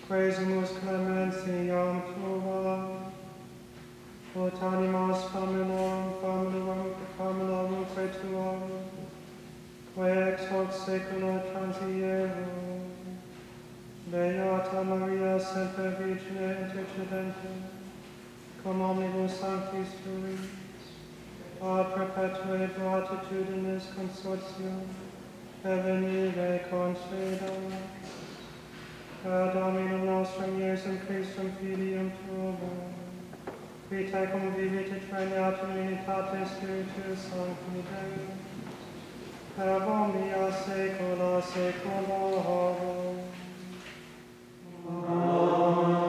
Quaesimus clementiam tua, ut animas familiam tuam, quae ex hoc saecula transierunt. Beata Maria, semper Virgine intercedente, cum omnibus sanctis tuis, a perpetuae beatitudinis consortium, venire conceda. Per Dominum nostrum Iesum Christum Filium Tuum, qui tecum vivit et regnatum in unitate Spiritus Sancti Deus, per omnia saecula saeculorum. Amen.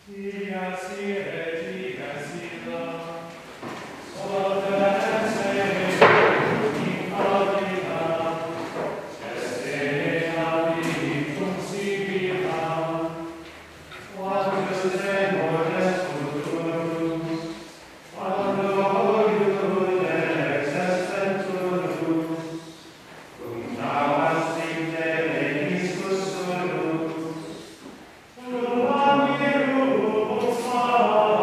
Amen.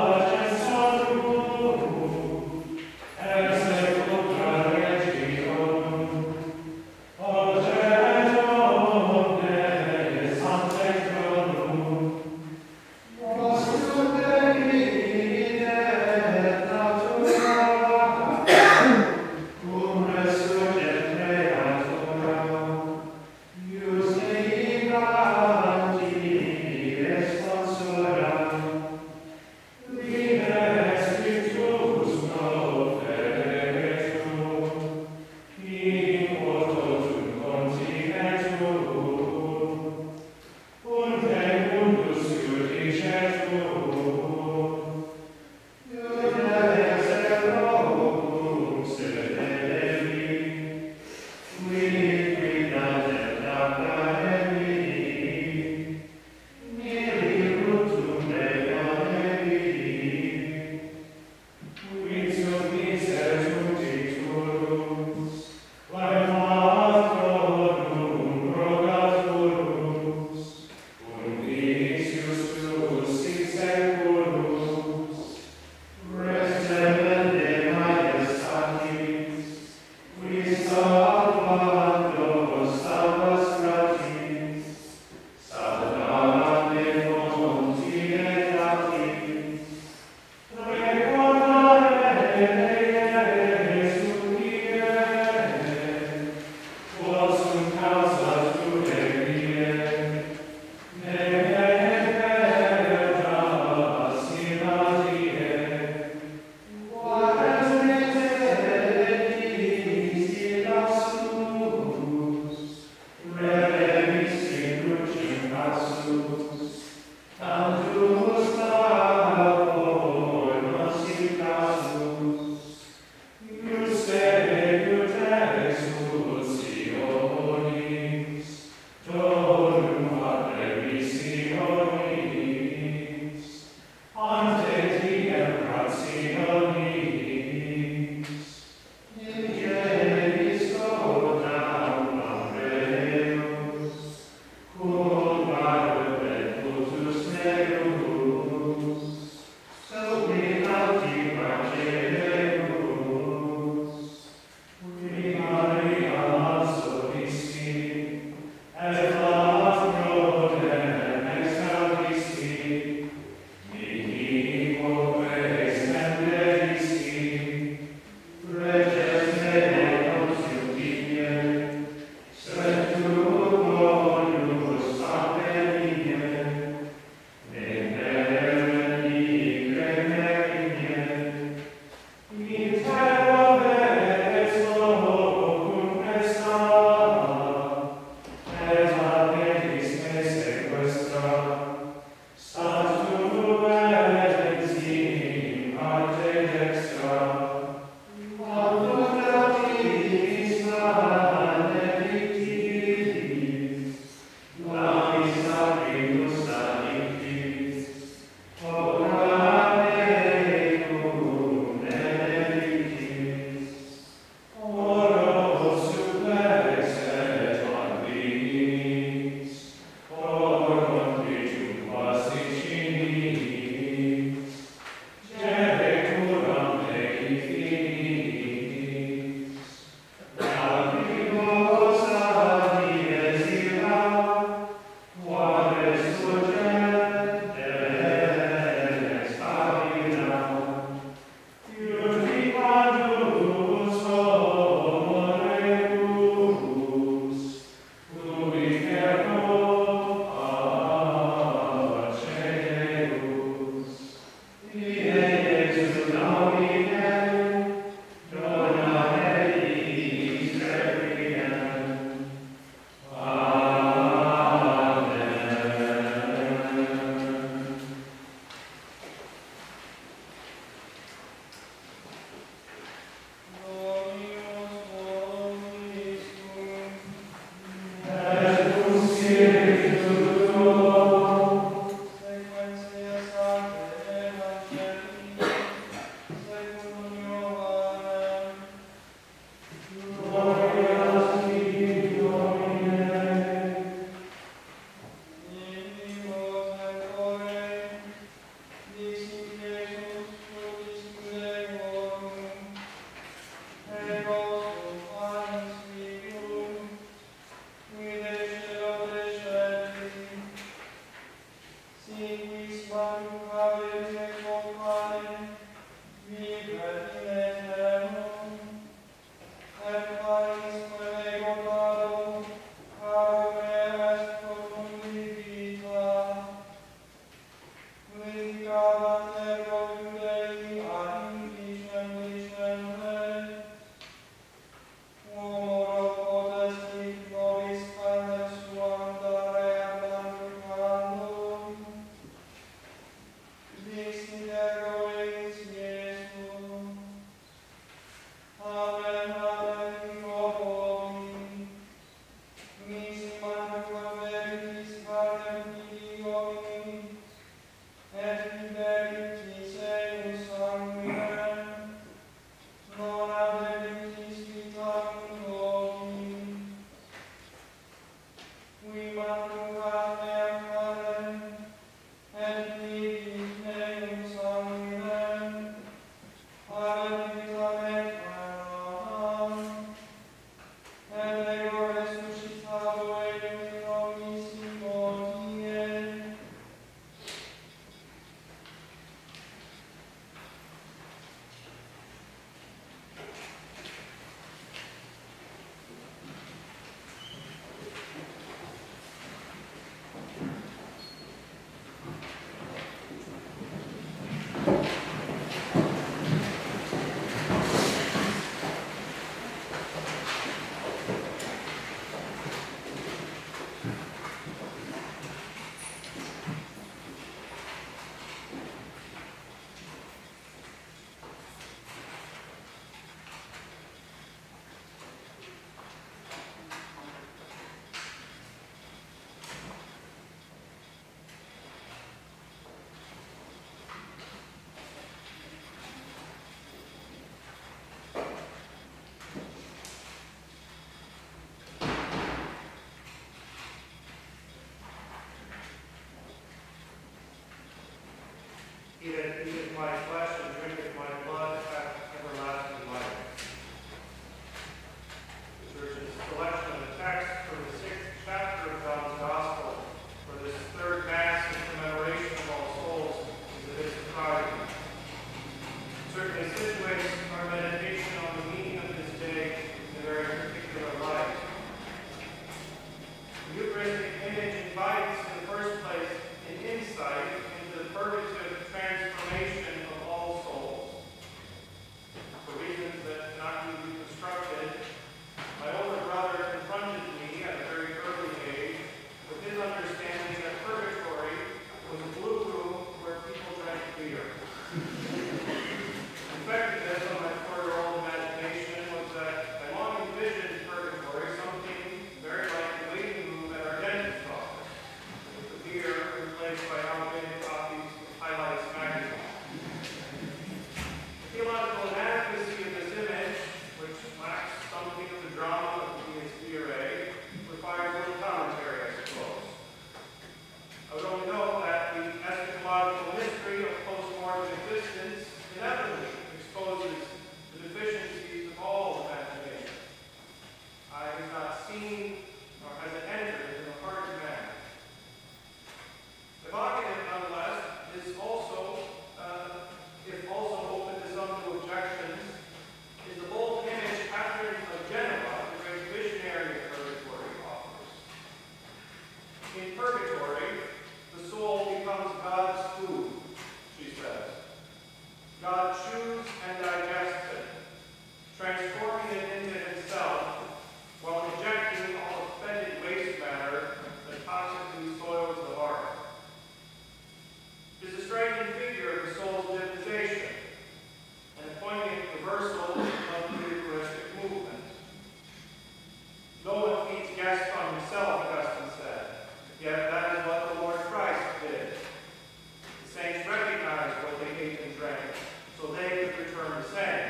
eateth my flesh and drinketh my blood hath everlasting life. The Church's selection of the text from the 6th chapter of John's Gospel for this third Mass in commemoration of All Souls is a bit surprising. It certainly situates our meditation on the meaning of this day in a very particular light. The Eucharistic image invites, in the first place, an insight into the purgative transformation of all souls. For reasons that cannot be reconstructed, my older brother confronted me at a very early age with his understanding that purgatory was a blue room where people drank beer. The effect of this on my 4-year-old imagination was that I long envisioned purgatory something very like the waiting room at our dentist's office, with the beer replaced by outdated copies of Highlights magazine. The theological inadequacy of this image, which lacks something of the drama of the DHS, requires little commentary, I suppose. I would only note that the eschatological mystery of post-mortem existence inevitably exposes the deficiencies of all imagination. I have not seen, nor has it entered into the heart of man. Evocative, nonetheless, is also, if also open to some new objections, is the bold image Catherine of Genoa, the great visionary of purgatory, offers. In purgatory, the soul becomes God's food, she says. God chews and digests it, transforming it into himself, while ejecting all the fetid waste matter that toxically soils the heart. It is a striking figure of the soul's divinization, and a poignant reversal of the Eucharistic movement. No one feeds guests on himself, Augustine said, yet that is what the Lord Christ did. The saints recognized what they ate and drank, so they could return the same.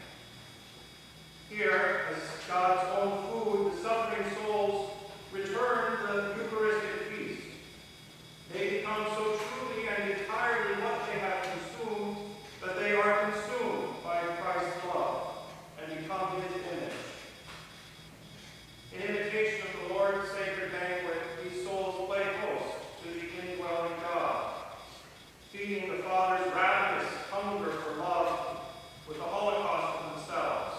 Here, as God's own food, the suffering souls return the Eucharistic feast. They become so truly and entirely what they have consumed that they are consumed by Christ's love and become his image. In imitation of the Lord's sacred banquet, these souls play host to the indwelling God, feeding the Father's ravenous hunger for love with the holocaust of themselves.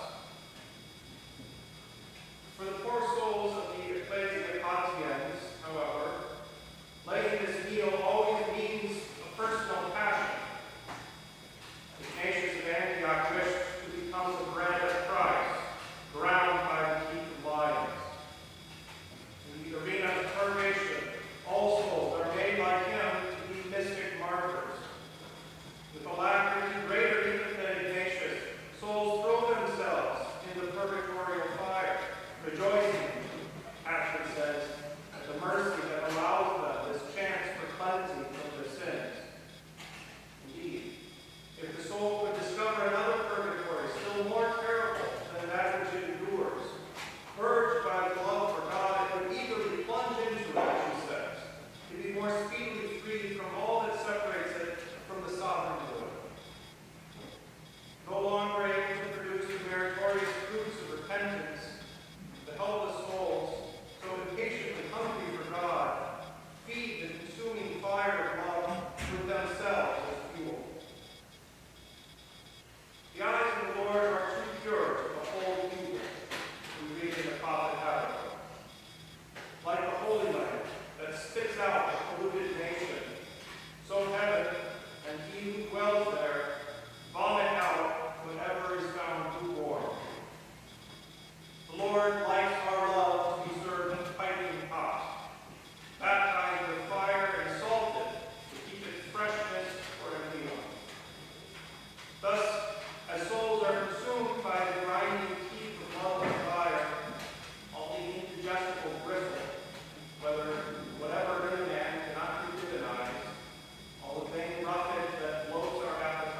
For the poor souls of the paten, however, laying this meal always means a personal passion. Ignatius of Antioch wished to become the bread of Christ, ground by the teeth of lions. In the arena of purgation, all souls are made like him to be mystic martyrs. With alacrity greater even than Ignatius, souls throw themselves into purgatorial fire, rejoicing, Asher says, at the mercy that allows them this chance for cleansing from their sins. Indeed, if the soul could discover another purgatory still more terrible than that which it endures, urged by the love for God, it would eagerly plunge into it, she says, to be more speedily freed from all that separates it from the sovereign good. No longer able to produce the meritorious fruits of repentance, the helpless souls, so impatiently hungry for God, feed the consuming fire of love with themselves as fuel. The eyes of the Lord are too pure to behold evil, we read in the prophet Habakkuk. Like a holy land that spits out a polluted nation, so heaven and he who dwells there vomit out whatever is found lukewarm. The Lord likes our love to be served piping hot, baptized with fire and salted to keep its freshness for a meal. Thus, as souls are consumed by the grinding teeth of love and fire, all the indigestible bristle, whatever in a man cannot be divinized, all the vain roughage that bloats our appetite,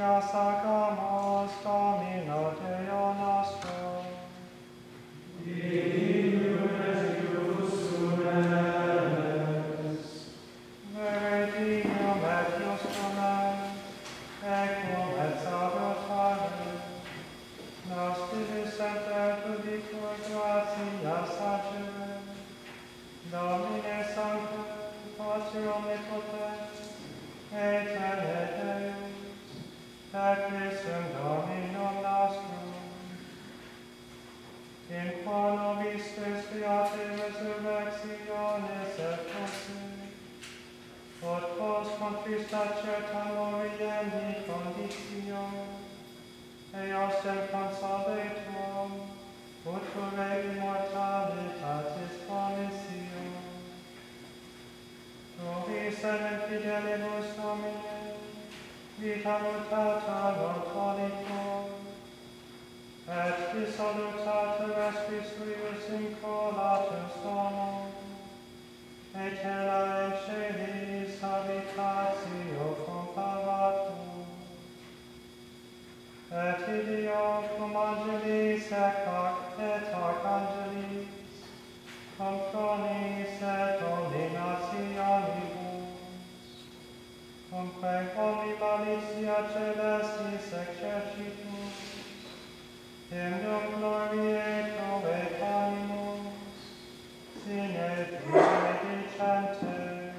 gratias hagamos, Domino Deo nostro. Dignum et ius sunes. Vere dignum et justum est, ecum et salutare. Nos divis et erudicur gratias agere. Domine Sancte, Pater omnipotens, Eterne Deus, per Christum Dominum nostrum. In qua nobis expiate resurrectionis et posse, ut post contrista certa moriendi conditio, eostem consolatum, uture immortalitatis promissio. Nobis et fidelibus Domine, vita mutata non tonitur, et dissolutata respis tuius in colatus domo, aeterna in celis habitatio comparatum. Et ideo cum angelis et archangelis, cum tronis et dominationibus, cumque omni malicia celestis exercitus, hymnum gloriae et animus, sine die dicentes.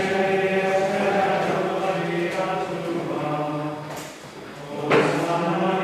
Hosanna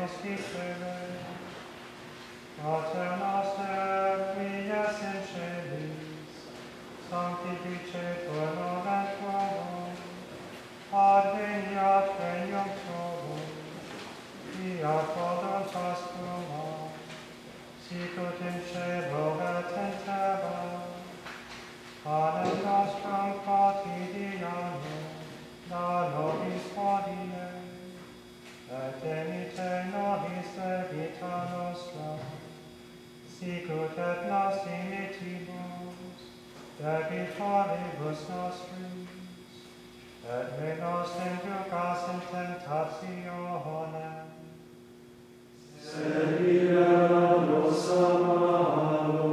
Deus dicere, Pater noster, qui es in celis, sanctificetur nomen tuum, adveniat regnum tuum, fiat voluntas tua, sicut in cielo et in terra. Panem nostrum quotidianum da nobis hodie, et emite nobis debita nostra, sicut et nos imitibus debitoribus nostris, et me nos inducas in tentationem, sed libera nos a malo.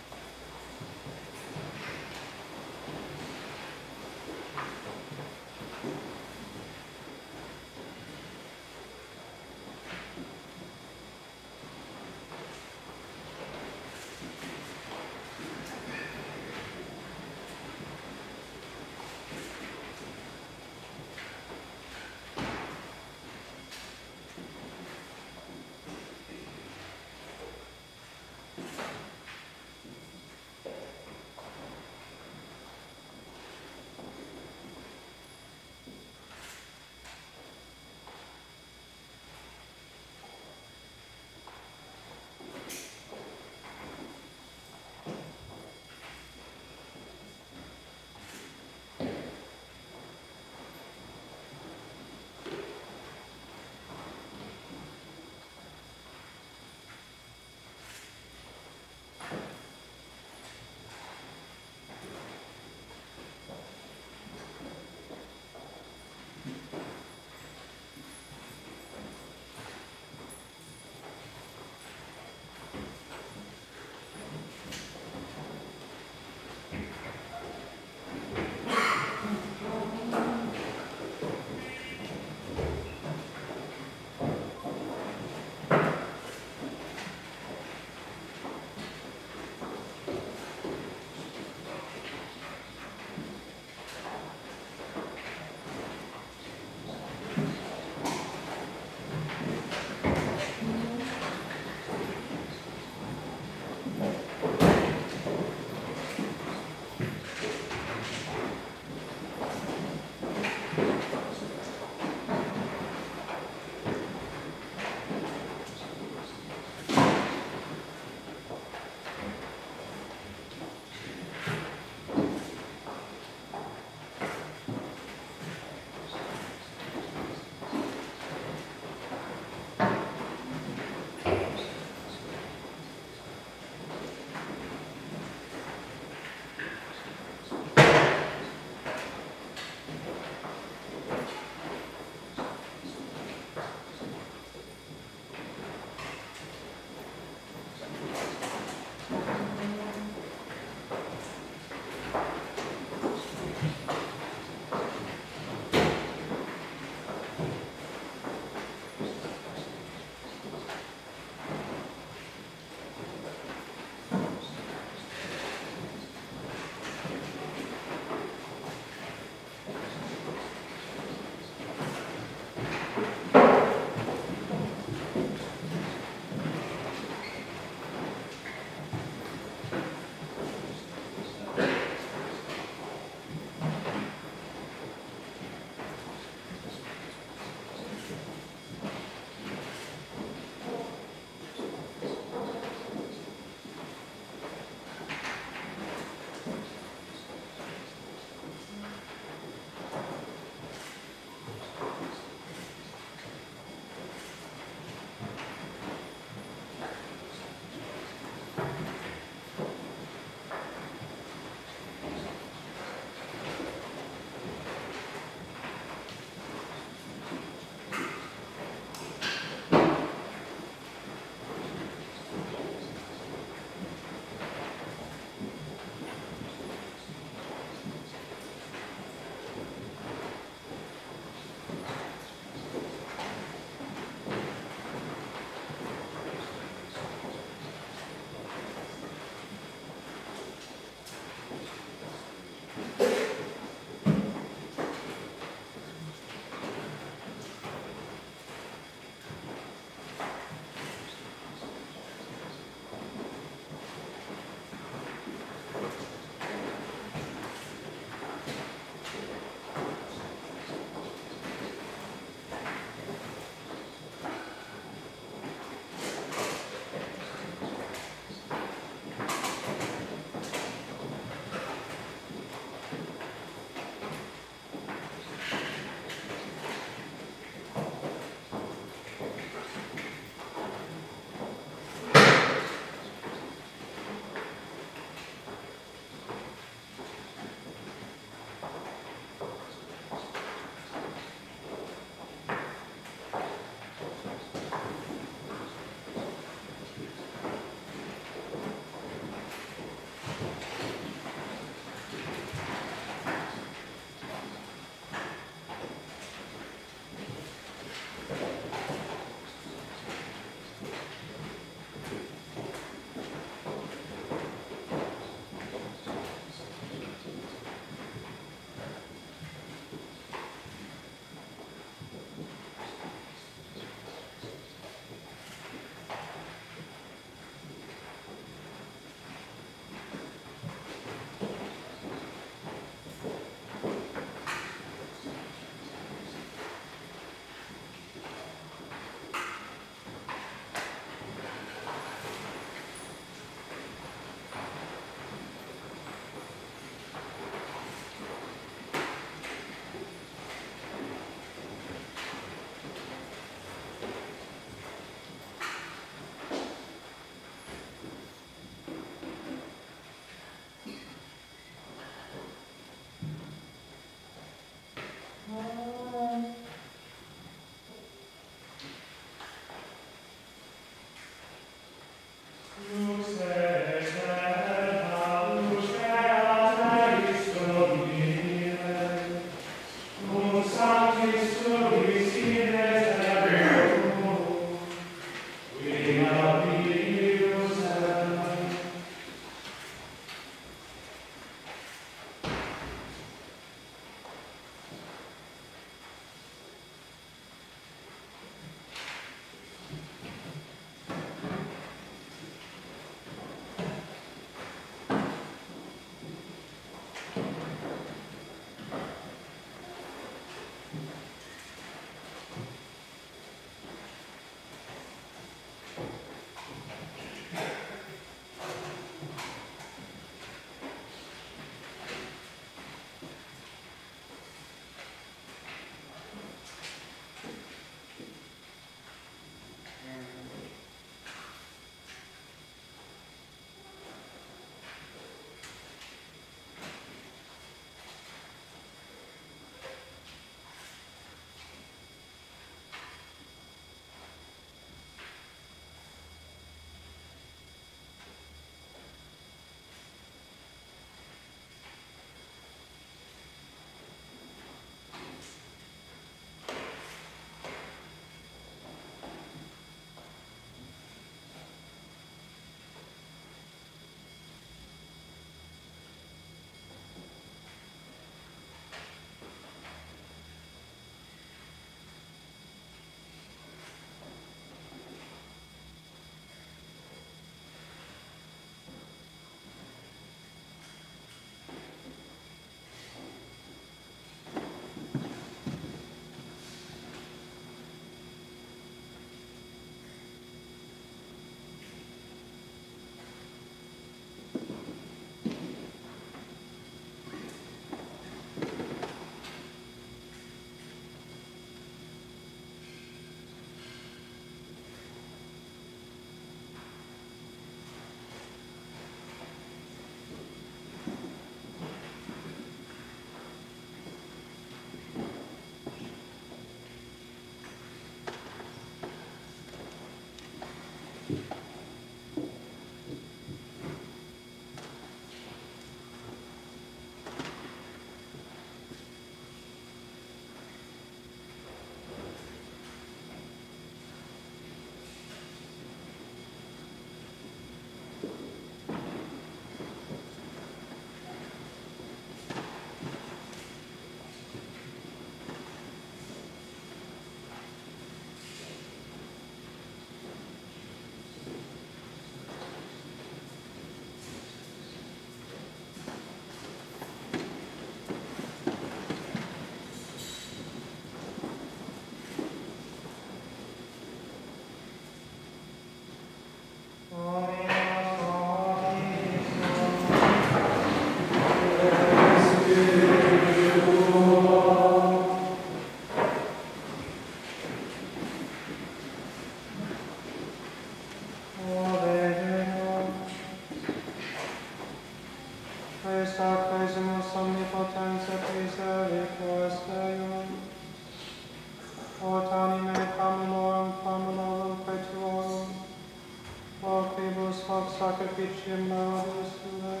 sacrificium laudis Tuae,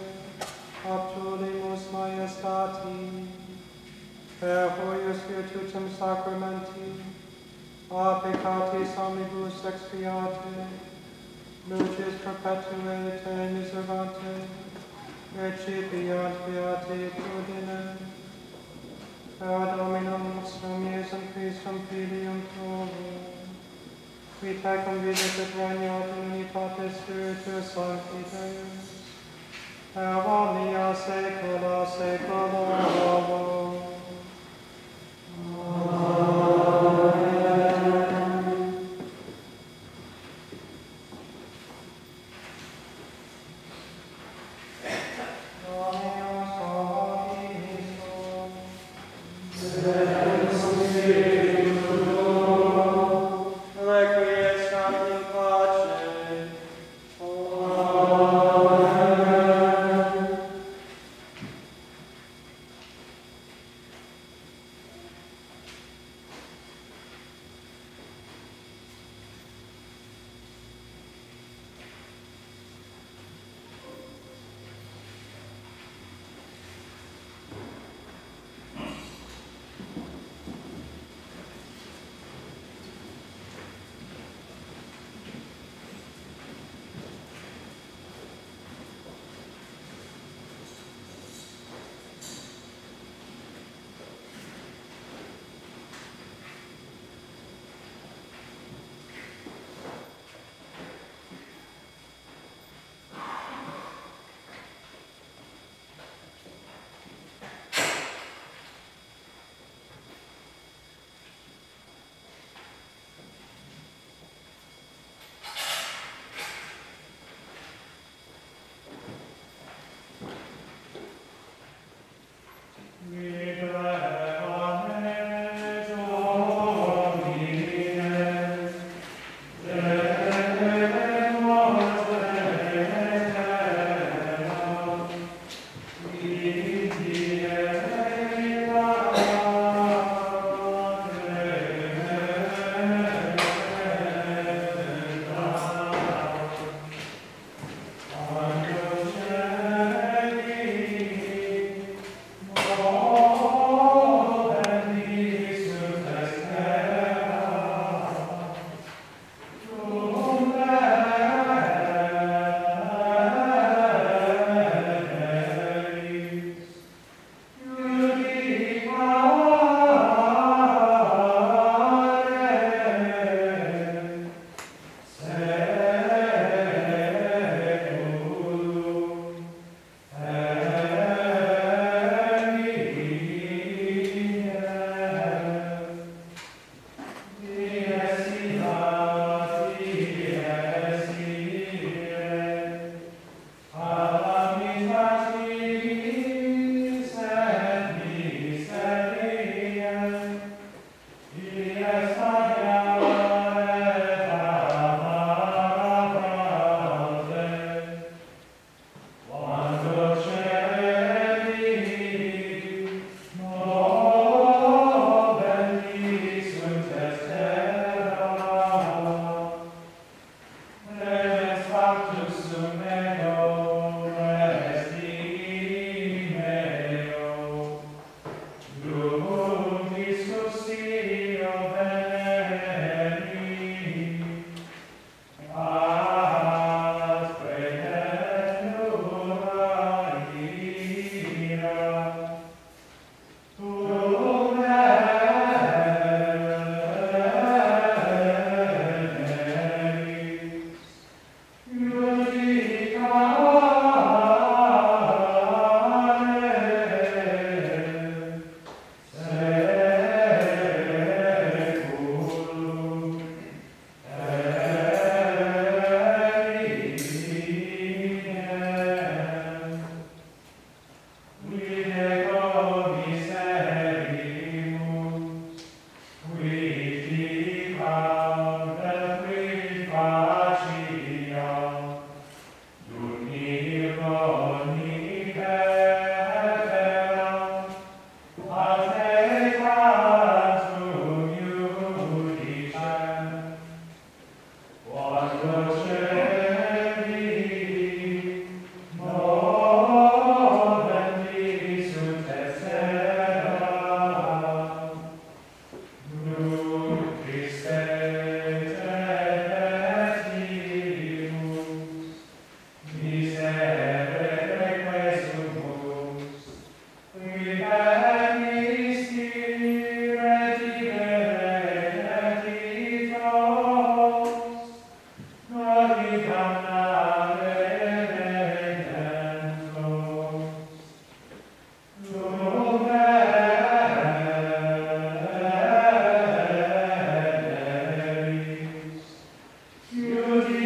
obtulimus maiestati, per huius virtutem sacramenti, a peccatis omnibus expiate, lucis perpetuae te miservante, recipiat beatitudine, per Dominum nostrum Iesum Christum Filium Tuum, qui te convidit et regnat in unitate Spiritus Sancti Deus, per omnia saecula saeculorum.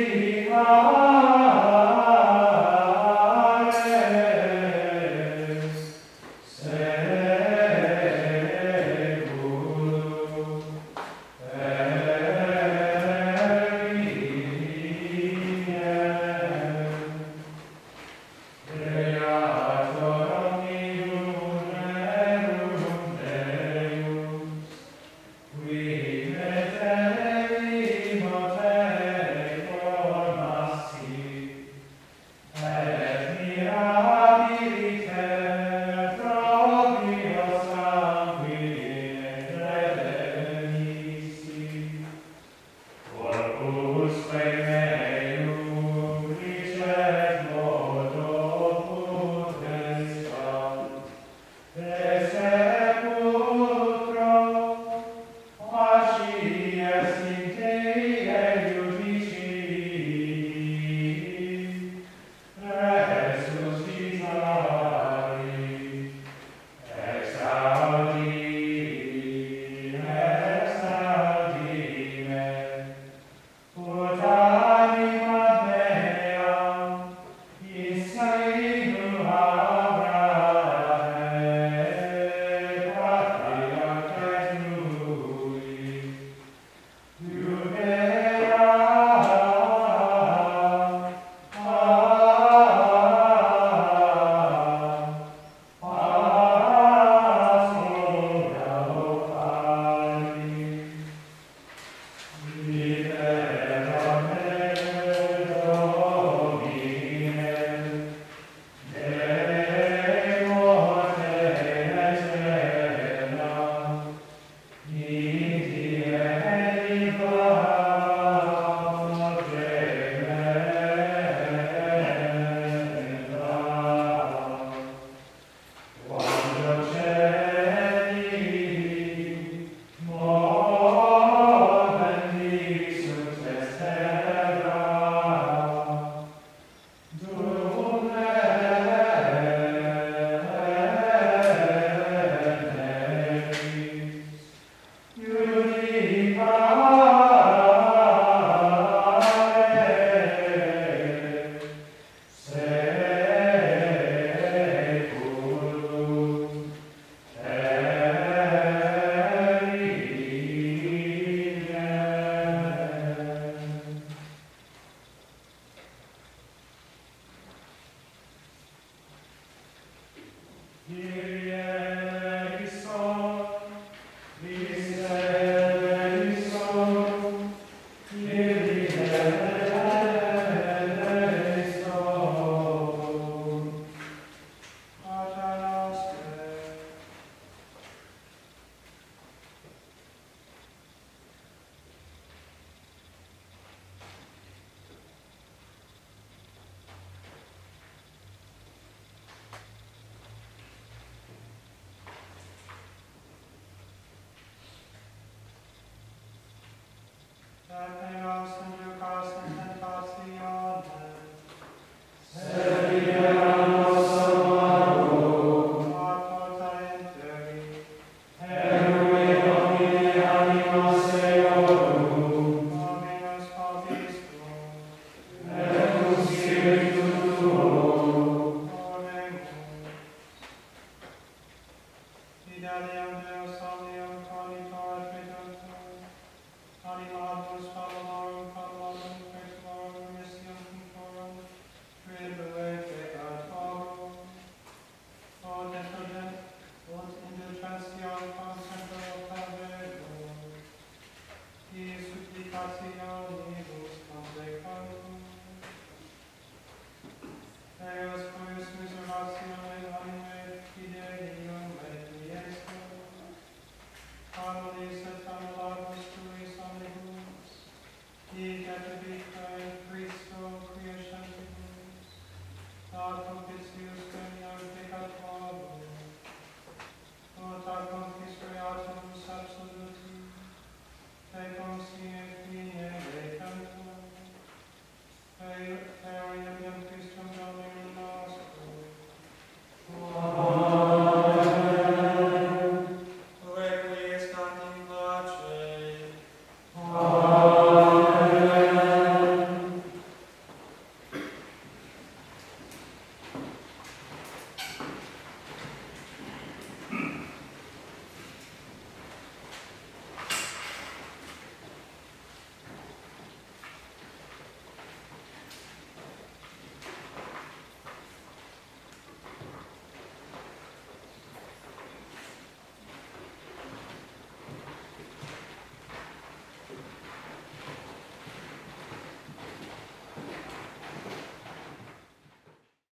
Dominican